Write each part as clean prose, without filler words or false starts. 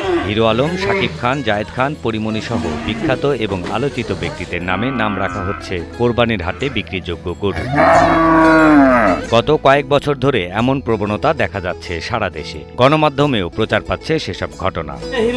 Hero Alam, Shakib Khan, Zayed Khan, Porimoni সহ বিখ্যাত এবং আলোচিত ব্যক্তিদের নামে নাম রাখা হচ্ছে কোরবানির হাটে বিক্রিযোগ্য গরু। গত কয়েক বছর ধরে এমন প্রবণতা দেখা যাচ্ছে সারা দেশে, গণমাধ্যমেও প্রচার পাচ্ছে সেসব ঘটনা।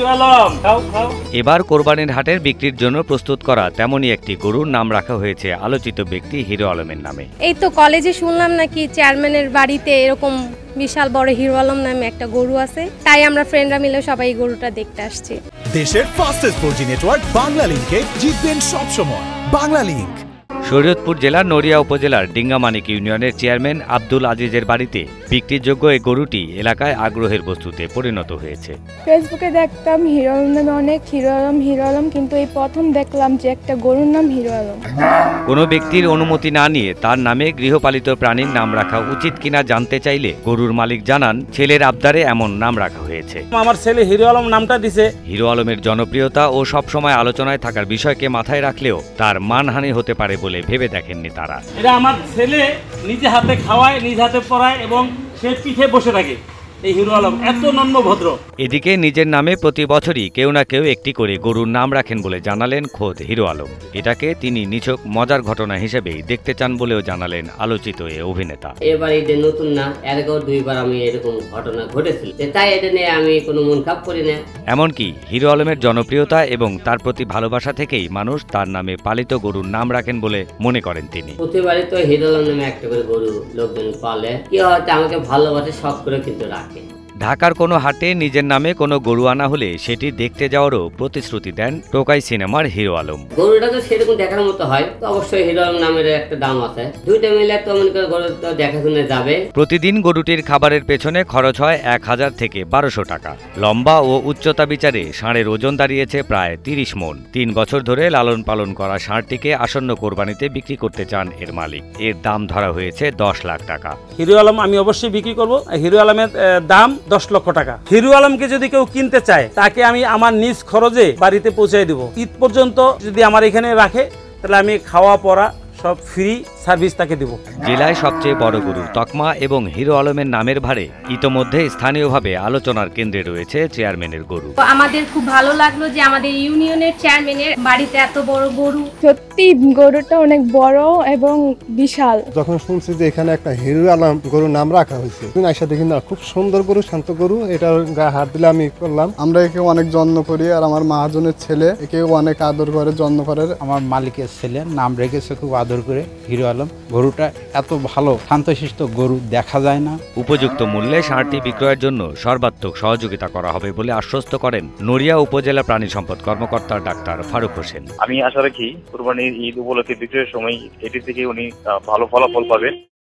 এবার কোরবানির হাটের বিক্রির জন্য প্রস্তুত করা তেমনই একটি গরুর নাম রাখা হয়েছে আলোচিত ব্যক্তি হিরো আলমের নামে। এই তো কলেজে শুনলাম নাকি চেয়ারম্যানের বাড়িতে এরকম বিশাল বড় হিরো আলম নামে একটা গরু আছে, তাই আমরা ফ্রেন্ডরা মিলে সবাই গরুটা দেখতে আসছি। দেশের ফাস্টেস্ট 4G নেটওয়ার্ক বাংলা লিংকে জিতবেন সবসময়। বাংলা লিংক। শরীয়তপুর জেলার নড়িয়া উপজেলার ডিঙ্গামানিক ইউনিয়নের চেয়ারম্যান আব্দুল আজিজের বাড়িতে বিক্রিযোগ্য এই গরুটি এলাকায় আগ্রহের বস্তুতে পরিণত হয়েছে। ফেসবুকে দেখতাম হিরো আলম নামে অনেক হিরো আলম, কিন্তু এই প্রথম দেখলাম যে একটা গরুর নাম হিরো আলম। কোনো ব্যক্তির অনুমতি না নিয়ে তার নামে গৃহপালিত প্রাণীর নাম রাখা উচিত কিনা জানতে চাইলে গরুর মালিক জানান, ছেলের আবদারে এমন নাম রাখা হয়েছে। আমার ছেলে হিরো আলম নামটা দিছে। হিরো আলমের জনপ্রিয়তা ও সবসময় আলোচনায় থাকার বিষয়কে মাথায় রাখলেও তার মানহানি হতে পারে বলে ভেবে দেখেননি তারা। এটা আমার ছেলে নিজে হাতে খাওয়ায়, নিজ হাতে পড়ায় এবং সে পিঠে বসে থাকে। এই হিরো আলম এত নম্রভদ্র। এদিকে নিজের নামে প্রতি বছরই কেউ না কেউ একটি করে গরুর নাম রাখেন বলে জানালেন খোদ হিরো আলম। এটাকে তিনি নিছক মজার ঘটনা হিসেবেই দেখতে চান বলেও জানালেন আলোচিত এই অভিনেতা। এবার এটা নতুন না, এর আগেও দুইবার আমি এরকম ঘটনা ঘটেছিল, তাই এটা নিয়ে আমি কোনো মন খারাপ করি না। এমনকি হিরো আলমের জনপ্রিয়তা এবং তার প্রতি ভালোবাসা থেকেই মানুষ তার নামে পালিত গরুর নাম রাখেন বলে মনে করেন তিনি। প্রতিবারই তো হিরো আলম নামে একটা করে গরু লোকজন পালে, কি হয়তো আমাকে ভালোবাসে শখ করে কিন্তু রাখে। ঢাকার কোনো হাটে নিজের নামে কোনো গরু আনা হলে সেটি দেখতে যাওয়ারও প্রতিশ্রুতি দেন টোকাই সিনেমার হিরো আলম। গরুটা তো সেরকম দেখার মতো হয়, তো অবশ্যই হিরো আলম নামের একটা দাম আছে, দুইটা মিলে তো মনে করে গরু তো দেখাশোনা যাবে। প্রতিদিন গরুটির খাবারের পেছনে খরচ হয় 1000 থেকে 1200 টাকা। লম্বা ও উচ্চতা বিচারে ষাঁড়ের ওজন দাঁড়িয়েছে প্রায় 30 মণ। 3 বছর ধরে লালন পালন করা ষাঁড়টিকে আসন্ন কোরবানিতে বিক্রি করতে চান এর মালিক। এর দাম ধরা হয়েছে 10 লাখ টাকা। হিরো আলম আমি অবশ্যই বিক্রি করব। হিরো আলমের দাম 10 লক্ষ টাকা। হিরো আলমকে যদি কেউ কিনতে চায় তাকে আমি আমার নিজ খরচে বাড়িতে পৌঁছে দেব। ঈদ পর্যন্ত যদি আমার এখানে রাখে তাহলে আমি খাওয়া পড়া সব ফ্রি সার্ভিস তাকে দেব। জেলায় সবচেয়ে বড় গরুর তকমা এবং হিরো আলমের নামের ভারে ইতোমধ্যে স্থানীয়ভাবে আলোচনার কেন্দ্রে রয়েছে চেয়ারম্যানের গরু। আমাদের খুব ভালো লাগলো যে আমাদের ইউনিয়নের চেয়ারম্যানের বাড়িতে এত বড় গরু। সত্যি গরুটা অনেক বড় এবং বিশাল। যখন শুনছি যে এখানে একটা হিরো আলম গরুর নাম রাখা হয়েছে, আইসা দেখি না খুব সুন্দর গরু, শান্ত গরু, এটার গায়ে হাত দিলে আমি করলাম। আমরা একে অনেক যত্ন করি, আর আমার মহাজনের ছেলে একে অনেক আদর করে, যত্ন করে। আমার মালিকের ছেলে নাম রেখেছে খুব আদর করে হিরো আলম। গরুটা এত ভালো শান্তশিষ্ট গরু দেখা যায় না। উপযুক্ত মূল্যে ষাঁড়টি বিক্রয়ের জন্য সর্বাত্মক সহযোগিতা করা হবে বলে আশ্বস্ত করেন নড়িয়া উপজেলা প্রাণী সম্পদ কর্মকর্তা ডাক্তার ফারুক হোসেন। আমি আশা রাখি কুরবানির ঈদ উপলক্ষে বিক্রয়ের সময় এটি থেকে উনি ভালো ফলাফল পাবেন।